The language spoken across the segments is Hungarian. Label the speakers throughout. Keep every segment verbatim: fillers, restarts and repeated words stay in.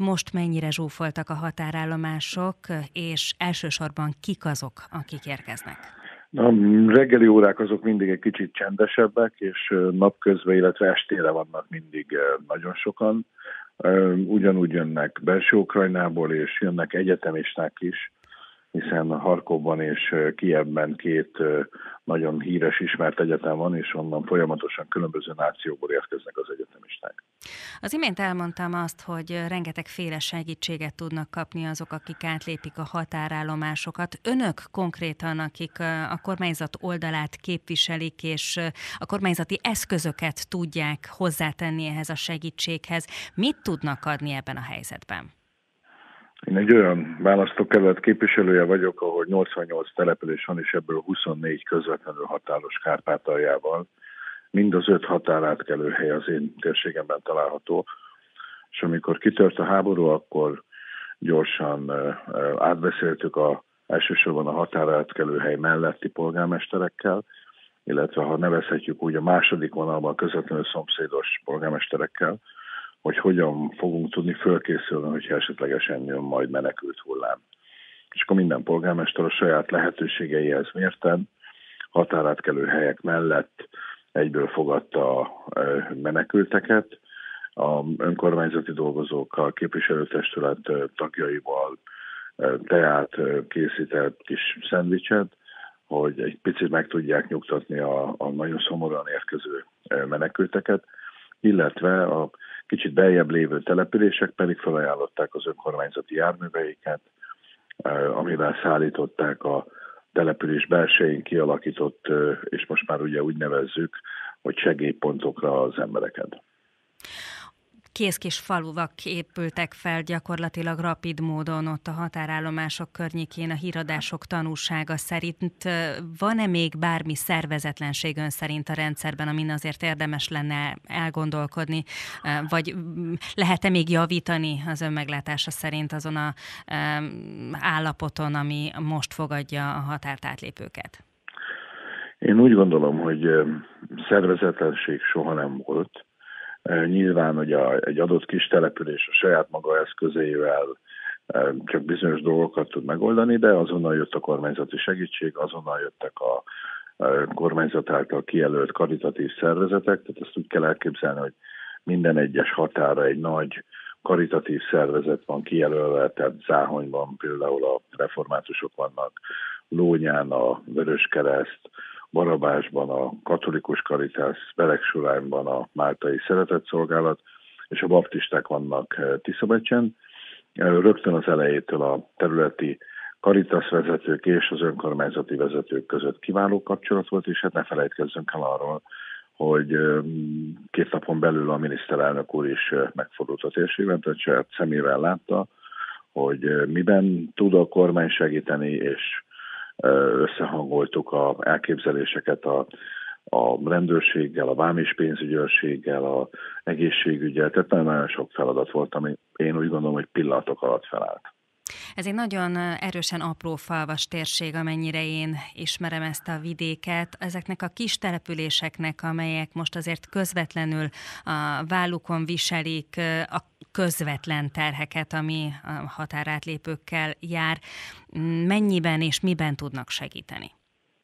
Speaker 1: most mennyire zsúfoltak a határállomások, és elsősorban kik azok, akik érkeznek?
Speaker 2: A reggeli órák azok mindig egy kicsit csendesebbek, és napközben, illetve estére vannak mindig nagyon sokan. Ugyanúgy jönnek belső Ukrajnából, és jönnek egyetemisták is, hiszen Harkovban és Kijevben két nagyon híres, ismert egyetem van, és onnan folyamatosan különböző nációból érkeznek az egyetemisták.
Speaker 1: Az imént elmondtam azt, hogy rengetegféle segítséget tudnak kapni azok, akik átlépik a határállomásokat. Önök konkrétan, akik a kormányzat oldalát képviselik, és a kormányzati eszközöket tudják hozzátenni ehhez a segítséghez, mit tudnak adni ebben a helyzetben?
Speaker 2: Én egy olyan választókerület képviselője vagyok, ahol nyolcvannyolc település van, és ebből huszonnégy közvetlenül határos Kárpátaljával. Mind az öt határátkelőhely az én térségemben található, és amikor kitört a háború, akkor gyorsan átbeszéltük a, elsősorban a határátkelőhely melletti polgármesterekkel, illetve ha nevezhetjük úgy a második vonalban közvetlenül szomszédos polgármesterekkel, hogy hogyan fogunk tudni fölkészülni, hogyha esetlegesen jön majd menekült hullám. És akkor minden polgármester a saját lehetőségeihez mérten határátkelő helyek mellett egyből fogadta a menekülteket, a önkormányzati dolgozókkal, képviselőtestület tagjaival teát készített kis szendvicset, hogy egy picit meg tudják nyugtatni a, a nagyon szomorúan érkező menekülteket, illetve a kicsit beljebb lévő települések pedig felajánlották az önkormányzati járműveiket, amivel szállították a település belsején kialakított, és most már ugye úgy nevezzük, hogy segélypontokra az embereket.
Speaker 1: Kész kis faluvak épültek fel gyakorlatilag rapid módon ott a határállomások környékén a híradások tanúsága szerint. Van-e még bármi szervezetlenség ön szerint a rendszerben, amin azért érdemes lenne elgondolkodni, vagy lehet-e még javítani az ön meglátása szerint azon a állapoton, ami most fogadja a határt átlépőket?
Speaker 2: Én úgy gondolom, hogy szervezetlenség soha nem volt. Nyilván, hogy a, egy adott kis település a saját maga eszközeivel csak bizonyos dolgokat tud megoldani, de azonnal jött a kormányzati segítség, azonnal jöttek a kormányzat által kijelölt karitatív szervezetek, tehát ezt úgy kell elképzelni, hogy minden egyes határa egy nagy karitatív szervezet van kijelölve, tehát Záhonyban például a reformátusok vannak, Lónyán a Vöröskereszt, Barabásban a katolikus karitász, Beregsurányban a máltai szeretetszolgálat, és a baptisták vannak Tiszabecsen. Rögtön az elejétől a területi karitász vezetők és az önkormányzati vezetők között kiváló kapcsolat volt, és hát ne felejtkezzünk el arról, hogy két napon belül a miniszterelnök úr is megfordult a térségben, tehát saját szemével látta, hogy miben tud a kormány segíteni, és összehangoltuk a elképzeléseket a, a rendőrséggel, a vám és pénzügyőrséggel, a egészségügyel, tehát nagyon sok feladat volt, ami én úgy gondolom, hogy pillanatok alatt felállt.
Speaker 1: Ez egy nagyon erősen aprófalvas térség, amennyire én ismerem ezt a vidéket. Ezeknek a kis településeknek, amelyek most azért közvetlenül a vállukon viselik a közvetlen terheket, ami a határátlépőkkel jár, mennyiben és miben tudnak segíteni?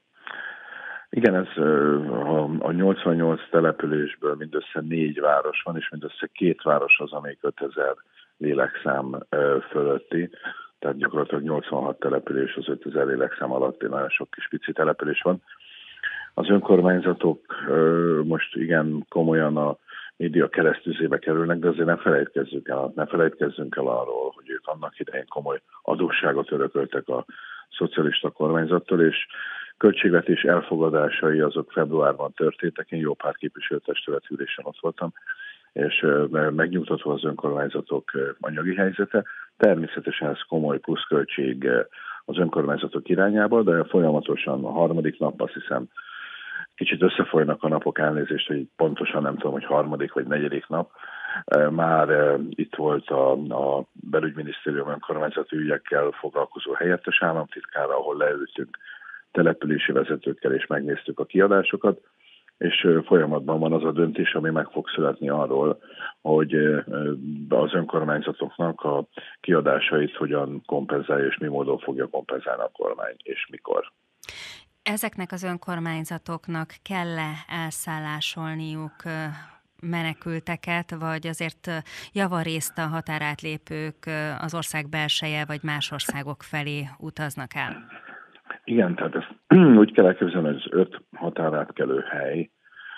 Speaker 2: Igen, ez a nyolcvannyolc településből mindössze négy város van, és mindössze két város az, amelyik ötezer lélekszám fölötti, tehát gyakorlatilag nyolcvanhat település az ötezer lélekszám alatti, nagyon sok kis pici település van. Az önkormányzatok most igen komolyan a média keresztüzébe kerülnek, de azért ne felejtkezzünk el, ne felejtkezzünk el arról, hogy ők annak idején komoly adósságot örököltek a szocialista kormányzattól, és költségvetés elfogadásai azok februárban történtek, én jó pár képviselőtestület ülésen ott voltam, és megnyugtatva az önkormányzatok anyagi helyzete. Természetesen ez komoly pluszköltség az önkormányzatok irányába, de folyamatosan a harmadik nap, azt hiszem, kicsit összefolynak a napok, elnézést, hogy pontosan nem tudom, hogy harmadik vagy negyedik nap. Már itt volt a, a belügyminisztérium önkormányzati ügyekkel foglalkozó helyettes államtitkára, ahol leültünk települési vezetőkkel, és megnéztük a kiadásokat, és folyamatban van az a döntés, ami meg fog születni arról, hogy az önkormányzatoknak a kiadásait hogyan kompenzálja, és mi módon fogja kompenzálni a kormány, és mikor.
Speaker 1: Ezeknek az önkormányzatoknak kell-e elszállásolniuk menekülteket, vagy azért javarészt a határátlépők az ország belseje vagy más országok felé utaznak el?
Speaker 2: Igen, tehát ezt úgy kell elképzelni, hogy az öt határátkelő hely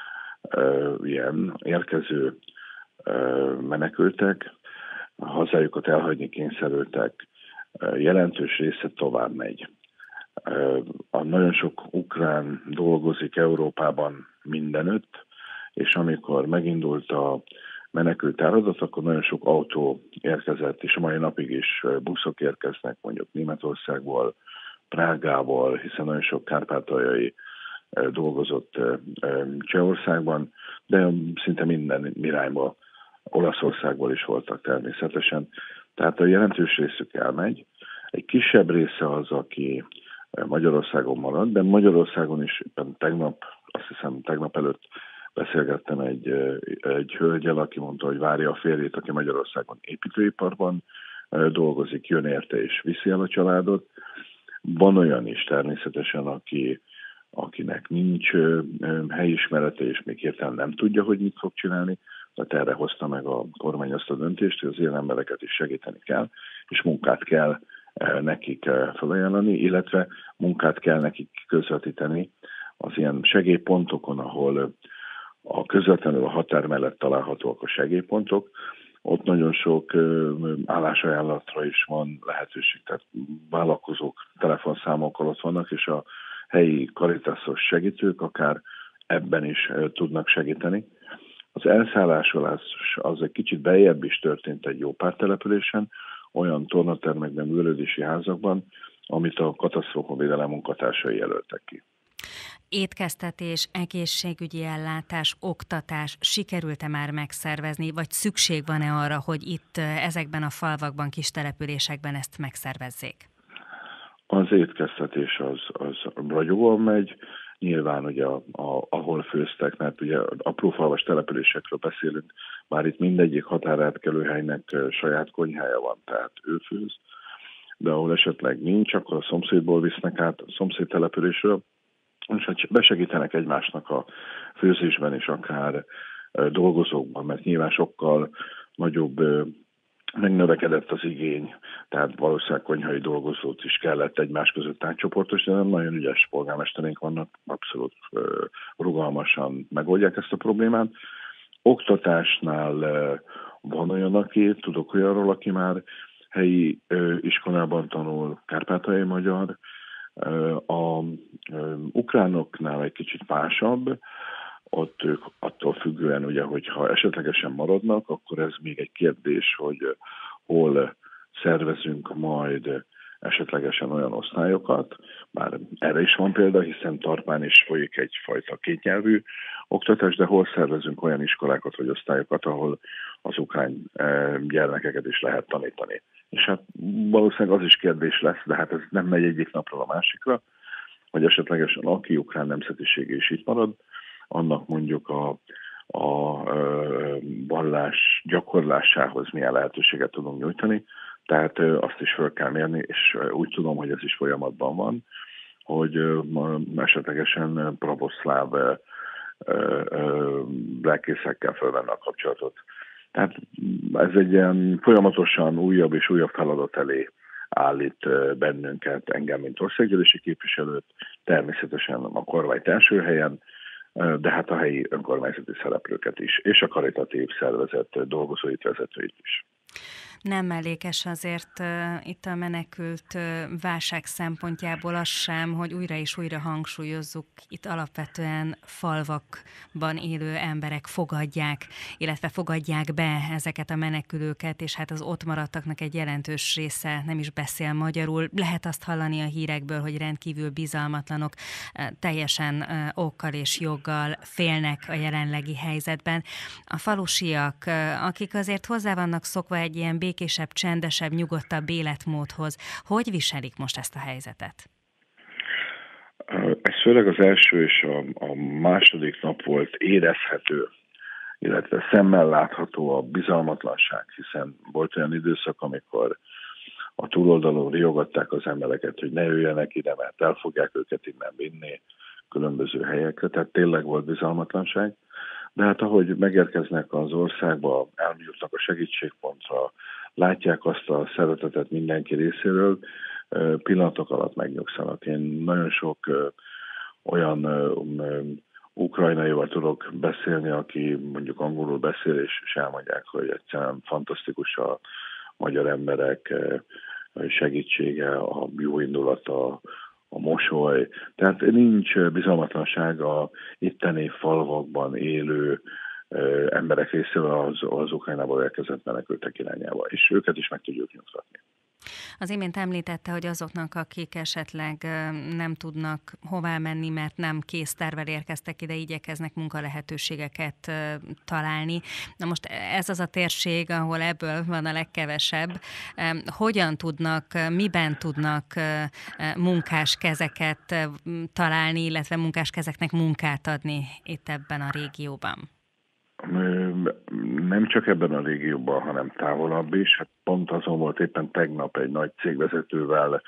Speaker 2: ilyen érkező menekültek, a hazájukat elhagyni kényszerültek, jelentős része tovább megy. A nagyon sok ukrán dolgozik Európában mindenütt, és amikor megindult a menekült áradat, akkor nagyon sok autó érkezett, és a mai napig is buszok érkeznek mondjuk Németországból, Prágából, hiszen nagyon sok kárpátaljai dolgozott Csehországban, de szinte minden irányba, Olaszországból is voltak természetesen. Tehát a jelentős részük elmegy. Egy kisebb része az, aki Magyarországon marad, de Magyarországon is tegnap, azt hiszem tegnap előtt beszélgettem egy, egy hölgyel, aki mondta, hogy várja a férjét, aki Magyarországon építőiparban dolgozik, jön érte és viszi el a családot. Van olyan is természetesen, aki, akinek nincs helyismerete, és még hirtelen nem tudja, hogy mit fog csinálni, tehát erre hozta meg a kormány azt a döntést, hogy az ilyen embereket is segíteni kell, és munkát kell nekik felajánlani, illetve munkát kell nekik közvetíteni az ilyen segélypontokon, ahol a közvetlenül a határ mellett találhatóak a segélypontok. Ott nagyon sok állásajánlatra is van lehetőség, tehát vállalkozók telefonszámokkal ott vannak, és a helyi karitászos segítők akár ebben is tudnak segíteni. Az elszállásolás az egy kicsit beljebb is történt egy jó pár településen, olyan tornatermekben, művelődési házakban, amit a katasztrófavédelem munkatársai jelöltek ki.
Speaker 1: Étkeztetés, egészségügyi ellátás, oktatás sikerült-e már megszervezni, vagy szükség van-e arra, hogy itt ezekben a falvakban, kis településekben ezt megszervezzék?
Speaker 2: Az étkeztetés az, az ragyogóan megy, nyilván ugye a, a, ahol főztek, mert ugye aprófalvas településekről beszélünk, már itt mindegyik határátkelőhelynek saját konyhája van, tehát ő főz, de ahol esetleg nincs, akkor a szomszédból visznek át, a szomszéd településről, és hogy besegítenek egymásnak a főzésben és akár dolgozókban, mert nyilván sokkal nagyobb megnövekedett az igény, tehát valószínűleg konyhai dolgozót is kellett egymás között átcsoportosítani, de nagyon ügyes polgármesterénk vannak, abszolút rugalmasan megoldják ezt a problémát. Oktatásnál van olyan, aki, tudok olyanról, aki már helyi iskolában tanul kárpátaljai magyar. A ukránoknál egy kicsit másabb, ott ők attól függően, ugye, hogyha esetlegesen maradnak, akkor ez még egy kérdés, hogy hol szervezünk majd esetlegesen olyan osztályokat. Már erre is van példa, hiszen Tarpán is folyik egyfajta kétnyelvű oktatás, de hol szervezünk olyan iskolákat vagy osztályokat, ahol az ukrán gyermekeket is lehet tanítani. És hát valószínűleg az is kérdés lesz, de hát ez nem megy egyik napról a másikra, hogy esetlegesen aki ukrán nemzetisége is itt marad, annak mondjuk a, a vallás gyakorlásához milyen lehetőséget tudunk nyújtani. Tehát azt is fel kell mérni, és úgy tudom, hogy ez is folyamatban van, hogy esetlegesen pravoszláv lelkészekkel felvenni a kapcsolatot. Tehát ez egy ilyen folyamatosan újabb és újabb feladat elé állít bennünket, engem, mint országgyűlési képviselőt, természetesen a kormányt első helyen, de hát a helyi önkormányzati szereplőket is, és a karitatív szervezet dolgozóit, vezetőit is.
Speaker 1: Nem mellékes azért uh, itt a menekült uh, válság szempontjából az sem, hogy újra és újra hangsúlyozzuk, itt alapvetően falvakban élő emberek fogadják, illetve fogadják be ezeket a menekülőket, és hát az ott maradtaknak egy jelentős része nem is beszél magyarul. Lehet azt hallani a hírekből, hogy rendkívül bizalmatlanok, uh, teljesen uh, okkal és joggal félnek a jelenlegi helyzetben. A falusiak, uh, akik azért hozzá vannak szokva egy ilyen békésebb, csendesebb, nyugodtabb életmódhoz. Hogy viselik most ezt a helyzetet?
Speaker 2: Ez főleg az első és a, a második nap volt érezhető, illetve szemmel látható a bizalmatlanság, hiszen volt olyan időszak, amikor a túloldalon riogatták az embereket, hogy ne jöjjenek ide, mert el fogják őket innen vinni különböző helyekre, tehát tényleg volt bizalmatlanság. De hát ahogy megérkeznek az országba, elmúltak a segítségpontra, látják azt a szeretetet mindenki részéről, pillanatok alatt megnyugszanak. Én nagyon sok olyan ukrajnaival tudok beszélni, aki mondjuk angolul beszél, és, és elmondják, hogy egyszerűen fantasztikus a magyar emberek segítsége, a jó indulata, a mosoly. Tehát nincs bizalmatlanság a itteni falvakban élő emberek részéről az, az Ukrajnából érkezett menekültek irányába, és őket is meg tudjuk nyugtatni.
Speaker 1: Az imént említette, hogy azoknak, akik esetleg nem tudnak hová menni, mert nem kész tervvel érkeztek ide, igyekeznek munkalehetőségeket találni. Na most ez az a térség, ahol ebből van a legkevesebb. Hogyan tudnak, miben tudnak munkás kezeket találni, illetve munkás kezeknek munkát adni itt ebben a régióban?
Speaker 2: Nem csak ebben a régióban, hanem távolabb is. Hát pont azon volt éppen tegnap egy nagy cégvezetővel,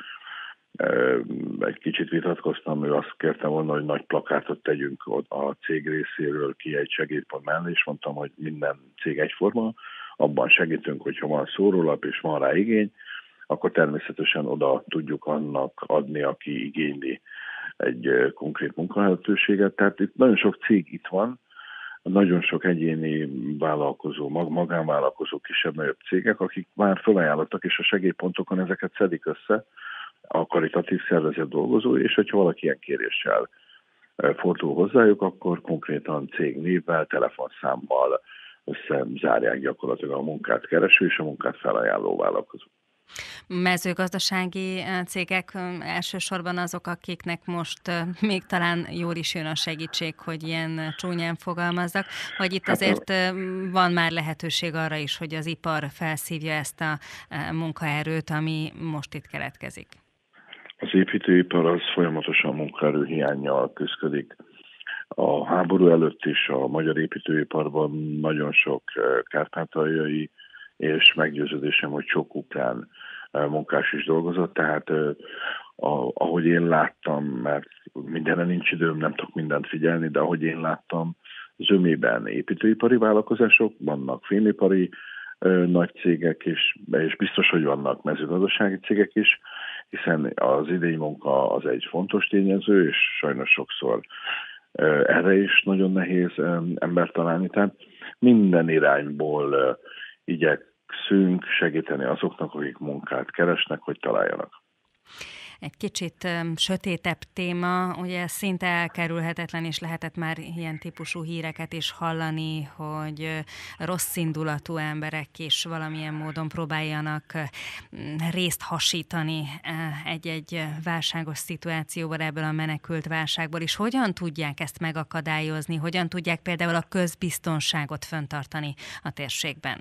Speaker 2: egy kicsit vitatkoztam, ő azt kérte volna, hogy nagy plakátot tegyünk a cég részéről ki egy segédpont mellé, és mondtam, hogy minden cég egyforma, abban segítünk, hogyha van szórólap és van rá igény, akkor természetesen oda tudjuk annak adni, aki igényli egy konkrét munkalehetőséget. Tehát itt nagyon sok cég itt van, nagyon sok egyéni vállalkozó, magánvállalkozó, kisebb-nagyobb cégek, akik már felajánlottak, és a segélypontokon ezeket szedik össze a karitatív szervezet dolgozói, és hogyha valaki ilyen kéréssel fordul hozzájuk, akkor konkrétan cégnévvel, telefonszámmal összezárják gyakorlatilag a munkát kereső és a munkát felajánló vállalkozó.
Speaker 1: Mezőgazdasági cégek elsősorban azok, akiknek most még talán jól is jön a segítség, hogy ilyen csúnyán fogalmazzak, vagy itt azért van már lehetőség arra is, hogy az ipar felszívja ezt a munkaerőt, ami most itt keletkezik?
Speaker 2: Az építőipar az folyamatosan munkaerőhiánnyal küszködik. A háború előtt is a magyar építőiparban nagyon sok kárpátaljai, és meggyőződésem, hogy sok ukrán munkás is dolgozott, tehát ahogy én láttam, mert mindenre nincs időm, nem tudok mindent figyelni, de ahogy én láttam, zömében építőipari vállalkozások, vannak fémipari nagy cégek is, és biztos, hogy vannak mezőgazdasági cégek is, hiszen az idei munka az egy fontos tényező, és sajnos sokszor erre is nagyon nehéz embert találni. Tehát minden irányból igyekszünk segíteni azoknak, akik munkát keresnek, hogy találjanak.
Speaker 1: Egy kicsit um, sötétebb téma, ugye szinte elkerülhetetlen, és lehetett már ilyen típusú híreket is hallani, hogy uh, rossz indulatú emberek is valamilyen módon próbáljanak uh, részt hasítani uh, egy-egy válságos szituációban ebből a menekült válságból, és hogyan tudják ezt megakadályozni, hogyan tudják például a közbiztonságot fenntartani a térségben?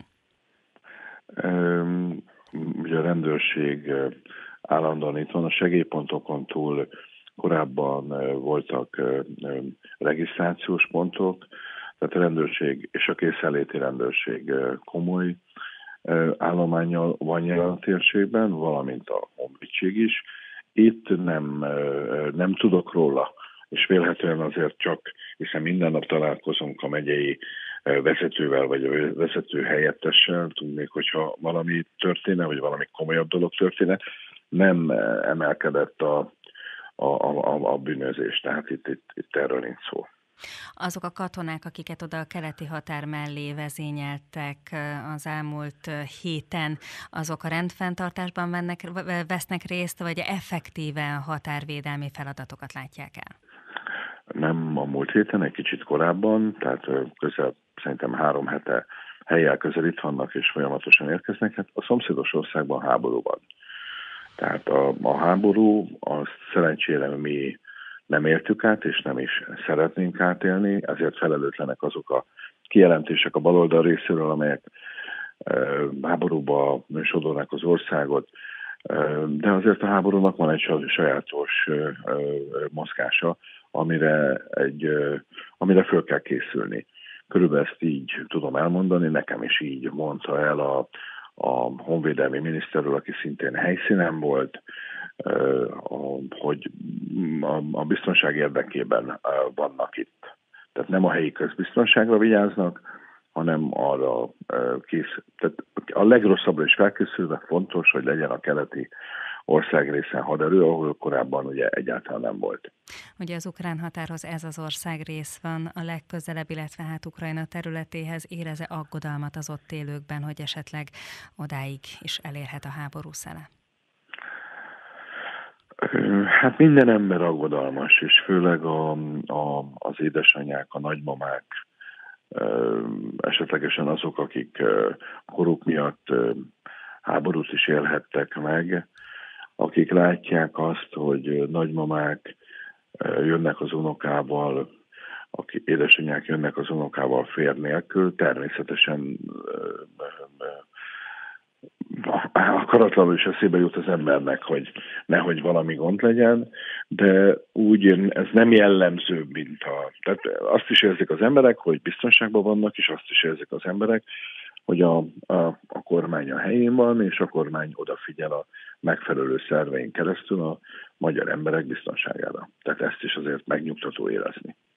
Speaker 2: Um, ugye a rendőrség állandóan itt van, a segélypontokon túl korábban voltak regisztrációs pontok, tehát a rendőrség és a készenléti rendőrség komoly állománnyal van jelen a térségben, valamint a honvédség is. Itt nem, nem tudok róla, és vélhetően azért csak, hiszen minden nap találkozunk a megyei vezetővel, vagy a vezető helyettessel, tudnék, hogyha valami történne, vagy valami komolyabb dolog történne, nem emelkedett a, a, a, a bűnözés, tehát itt, itt, itt erről nincs szó.
Speaker 1: Azok a katonák, akiket oda a keleti határ mellé vezényeltek az elmúlt héten, azok a rendfenntartásban vennek, vesznek részt, vagy effektíve határvédelmi feladatokat látják el?
Speaker 2: Nem a múlt héten, egy kicsit korábban, tehát közel szerintem három hete helyjel közel itt vannak, és folyamatosan érkeznek. Hát a szomszédos országban háború van. Tehát a, a háború, azt szerencsére mi nem éltük át, és nem is szeretnénk átélni, ezért felelőtlenek azok a kijelentések a baloldal részéről, amelyek e, háborúba sodornak az országot, De azért a háborúnak van egy sajátos mozgása, amire, egy, amire föl kell készülni. Körülbelül ezt így tudom elmondani, nekem is így mondta el a, a honvédelmi miniszterről, aki szintén helyszínen volt, hogy a biztonság érdekében vannak itt. Tehát nem a helyi közbiztonságra vigyáznak, hanem arra kész. Tehát a legrosszabbra is felkészülve fontos, hogy legyen a keleti országrészen haderő, ahol korábban ugye egyáltalán nem volt.
Speaker 1: Ugye az ukrán határhoz ez az országrész van a legközelebb, illetve hát Ukrajna területéhez. Érez-e aggodalmat az ott élőkben, hogy esetleg odáig is elérhet a háború szele?
Speaker 2: Hát minden ember aggodalmas, és főleg a, a, az édesanyák, a nagymamák, esetlegesen azok, akik koruk miatt háborút is élhettek meg, akik látják azt, hogy nagymamák jönnek az unokával, akik édesanyák jönnek az unokával fér nélkül, természetesen akaratlanul is eszébe jut az embernek, hogy nehogy valami gond legyen, de úgy ez nem jellemző, mint a... Tehát azt is érzik az emberek, hogy biztonságban vannak, és azt is érzik az emberek, hogy a, a, a kormány a helyén van, és a kormány odafigyel a megfelelő szervein keresztül a magyar emberek biztonságára. Tehát ezt is azért megnyugtató érezni.